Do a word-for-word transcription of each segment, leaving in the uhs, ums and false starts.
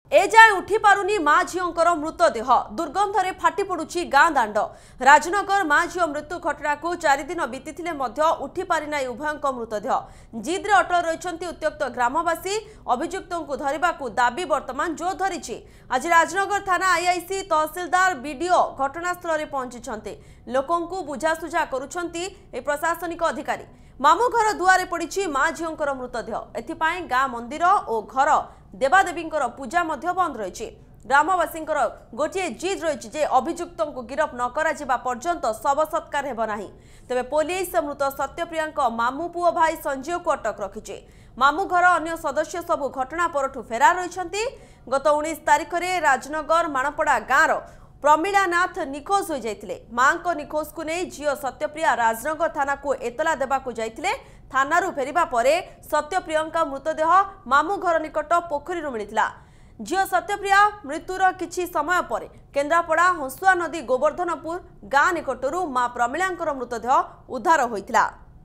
एजाए उठी पारुनी माँ झीओंकर मृतदेह दुर्गंधरे फाटी पड़ुछि गाँ दांड राजनगर माँ झीओ मृत्यु घटना को चार दिन बीती उठी पारिना उभयों मृतदेह जिद्रे अटल रही उत्त्यक्त ग्रामवासी अभियुक्तों को धरने को दाबी वर्तमान जोर धरी। आज राजनगर थाना आईआईसी तहसीलदार बीडीओ घटनास्थल में पहुंची लोकों को बुझासुझा करुछंती प्रशासनिक अधिकारी। मामू घर दुआरे पड़ी माँ झीओंकर मृतदेह एथिपाई गाँ मंदिर और घर देवादेवी पूजा बंद रही। ग्रामवासी गोटे जिद रही जे अभियुक्तों को गिरफ न करा पर्यंत शव सत्कार हेब नाही। तेबे पुलिस मृत सत्यप्रिया मामू पुओ भाई संजय को अटक रखिছে। मामू घर अन्य सदस्य सबू घटना परठू फेरार रही। गत उन्नीस तारिख में राजनगर माणपड़ा गाँव प्रमीला नाथ निखोज हो जाते। मां को निखोज को नहीं झील सत्यप्रिया राजनगर थाना को एतला देवा जाते। थाना फेरिबा परे सत्यप्रिया मृतदेह मामू घर निकट पोखरी मिलता। झील सत्यप्रिया मृत्युर किछि समय पर केन्द्रापड़ा हंसुआ नदी गोवर्धनपुर गाँ निकटरू मां प्रमीला मृतदेह उद्धार होइतिला।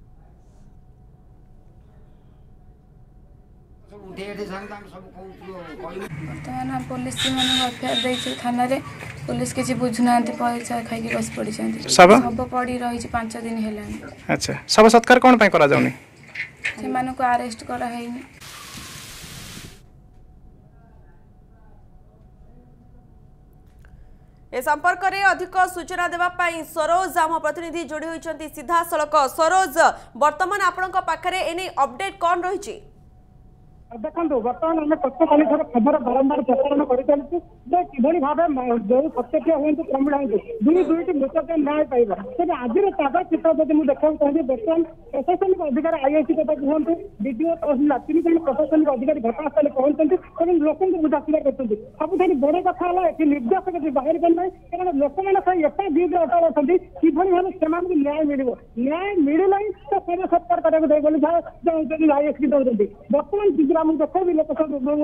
बर्तमान पुलिस मैंने थाना रे पुलिस किसी बुझुना पैसा खाई बस पड़ी सब पड़ी रही पांच दिन है। अच्छा सब सत्कार कौन पे करा जाउनी से मानो को अरेस्ट करा है। ए संपर्क में अधिक सूचना देवाई सरोज आम प्रतिनिधि जोड़ी होती सीधा सड़क। सरोज वर्तमान आपण पाखे एने अपडेट कौन रही? देखो बर्तमान आम तथ्य काली खबर बारंबार प्रसारण कर कि भाव जो सत्यप्रिया हूँ प्रमीला हूँ दुई दुईट मृतदेह न्याय पाइबा तेज आज ताजा चित्र जब मुझे देखा चाहिए बर्तमान प्रशासनिक अधिकारी आईआईसी कथा कहूँ बीडीओ तहसीलदार तीन जन प्रशासनिक अधिकारी घटनास्थल पहुंचते लोक बुझासुझा कर सबुठ बड़ कथा है निर्देश किसी बाहर करना कारण लोक मैंने एटा जिद अटल अच्छा कि भाव से न्याय मिल न्याय मिलना ही तो सब सत्कार कराई आईएससी दौरान बर्तमान आम देख भी लोक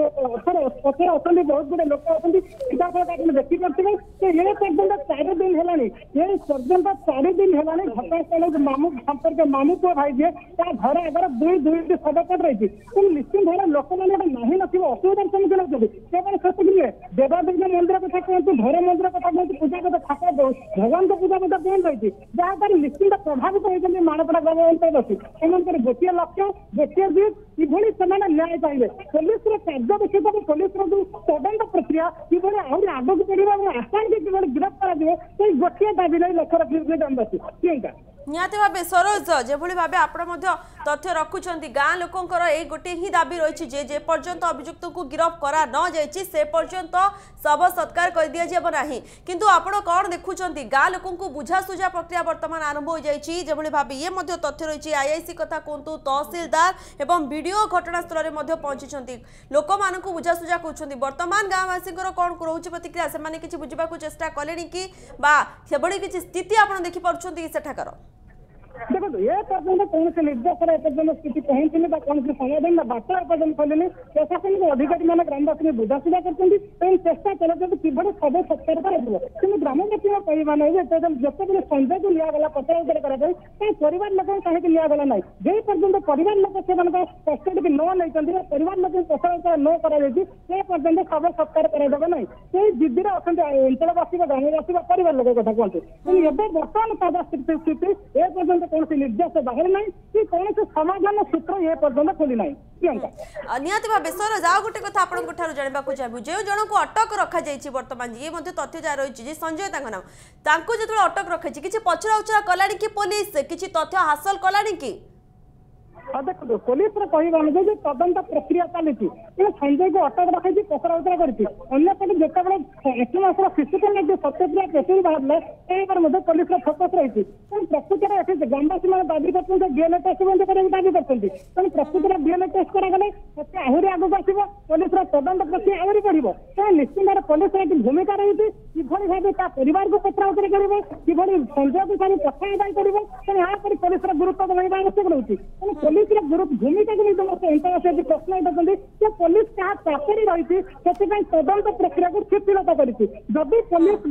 पचर अच्छा बहुत गुड़े लोक अच्छा देखी पारे ये पर्यटन चार दिन है ये पर्यटन चार दिन है घटनास्थल मामू संपर्क मामू पुओ भाई जी घर आगे दुई दुई शवकट रही निश्चित भाव लोक मैंने ना नथिब असुविधार सम्मुखीन होती केवल से देवादेवी मंदिर कथा कहतु घर मंदिर कथा कहतु पूजा कथा ठाकुर भगवान पूजा कथा बंद रही जहाँद्वारा निश्चित प्रभावित होती माणपड़ा ग्राम अंचल से गोटे लक्ष्य गोटे जीत किभली से न्याय पाइबे पुलिस कार्य देखिए पुलिस तदंत प्रक्रिया किभली आहरी आगक बढ़ा आसान के किभली गिरफ्त कर गोटे दाबी नहीं लक्ष्य रखिए ग्रामवासी निहाती भावे सरोज जेभली भावे आपण तथ्य रखुंट गाँ लोकंर ए गोटे ही दाबी रही जे जे पर्यंत अभियुक्त को गिरफ करा न जाइछि से पर्यंत शव सत्कार कर दिया जेब नाही। किंतु आपण कौन देखुंट गाँ लोकों को बुझासुझा प्रक्रिया वर्तमान आरंभ हो जाइछि जेभली भावे ये मध्य तथ्य रही आईआईसी कथा कहतु तहसीलदार एवं बीडीओ घटनास्थल में पहुंची लोक मान बुझासुझा कर वर्तमान गाँववासी कौन रोचे प्रतिक्रिया से किसी बुझा चेष्टा कले कि किसी स्थिति आप देखिपुं सेठाकर देखो ये पर्यटन कौन से निर्देश एपर्यंत स्थिति पहुंचनी कौन से समाधान बार्ता एपर्यंत खोलनी प्रशासनिक अधिकारी मैंने ग्रामवासी बुझासुझा कर चेष्टा चलते किभली सब सत्कार कर ग्रामवासी कहना नहीं जिते संजय को लिगला पचरा उचरा परिवार लोक कहीं लिगला ना जे पर्यटन परिवार लोक से कस्टडी न नहीं परिवार लोक पचरा उचरा न कर सब सत्कार करादेवे ना से जिद्दी अच्छा अंचलवासी ग्रामवासी परिवार लोक कथा कहते बर्तमान ताजा स्थिति ए पर्यटन कौन निर्देश बाहर ना कि कौन से समाधान सूत्र ये पर्यटन खोली ना। निहाती भाव सरोज आ गोटे कथा आपको जानवा चाहूँ जो जन को अटक रखा जाइए वर्तमान ये तथ्य जहाँ रही संजय नाम जो अटक रखी किसी पचरा उचरा कला कि पुलिस किसी तथ्य हासिल कला कि देखो पुलिस कहवा अनुसार तदंत प्रक्रिया चली संजय को अटक रखी पचरा उचरा करपटे जितेबाला आठ मासर शिशु को सत्यप्रिया पेशेंट बाहर पुलिस फोकस रही प्रकृति में ग्रामवासी मैंने दाबी कर डीएनए टेस्ट बंद करने दाबी कर प्रकृति में डीएनए टेस्ट करागले आहरी आगक आसो पुलिस तदंत प्रक्रिया आहरी बढ़ो तो निश्चित भाव पुलिस भूमिका रही किभली भाव परिवार को पचरा उचरा कर किभली संजय को सारी कथा आदाय कर यहाँ पुलिस गुरुत्व देवा आवश्यक रही भूमिका को नहीं प्रश्न ये पुलिस क्या चाकरी रही से तदंत प्रक्रिया को शिथिलता कर पुलिस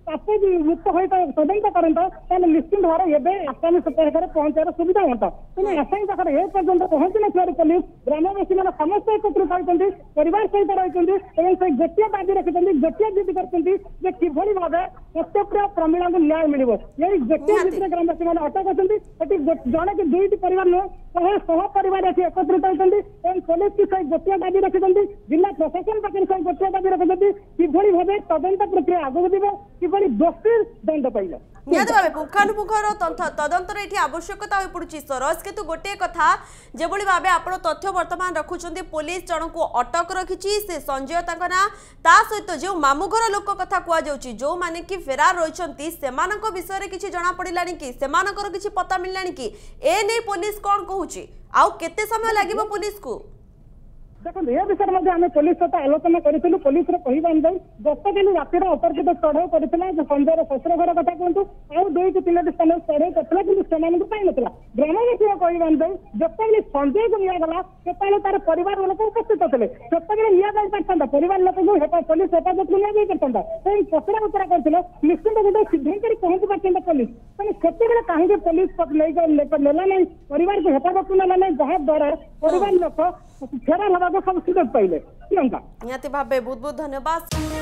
मुक्त हो तदंत करता निश्चिंत भाव में आसामी सप्ताह पहुंचार सुविधा होता तेनाली आसामी पाखे ए पर्यंत पहुंची ना पुलिस ग्रामवासी मैंने समस्त एकत्रित होती परिवार सहित रही गोटे दाबी रखिंट गोटे जिद कर किभली भाव सत्यप्रिय प्रमीला को न्याय मिल यही गोटे जिद ग्रामवासी मैंने अटक अच्छी जड़े कि दुईट परिवार नुह शहे शह परिवार अच्छी एकत्रित होती पुलिस की सही गोटे दाबी रखिंट जिला प्रशासन पाखे सही गोटे दाबी रखिंट किभली भाव तदंत प्रक्रिया आगू जीव किभली दोषी दंड पाइल निहत भाव पुंखानुपुंखर तदंतर ये आवश्यकता हो पड़ी सरस किंतु गोटे कथा जो भाव आप तथ्य बर्तमान रखुंट पुलिस जन को अटक रखी से संजय ना ता सहित जो मामुघर लोक कथा कहुच्छी जो मैंने कि फेरार रही विषय में किसी जना पड़ा कि किसी पता मिलला कि ए नहीं पुलिस कौन कहूँ आउ केते समय लगे पुलिस को देखो ए विषय में आम पुलिस सहित आलोचना करूँ पुलिस कहवा अनुसार गतकाली रातिर अपरचित चढ़ाऊ कर संजय शशुर घर कथा कहतु आउ दुई कि तीन स्थान चढ़ाऊ करता कि पाई नाला ग्रामवासी कहवा अनुसार जिते संजय को निगला से तार परिवार लोक उपस्थित थे से नि पारता परिवार लोक पुलिस हेफाजत को नि पारता पचरा उचरा कर निश्चित गोटे सिद्धांत पहुंची पार्टी पुलिस से कहीं पुलिस नेला नहीं परिवार को हेफाजत को नेला नहीं जहाद्वारा परिवार लोक फेरार हवा सब सुযোগ पाइले प्रियंका निहत भाव बहुत बहुत धन्यवाद।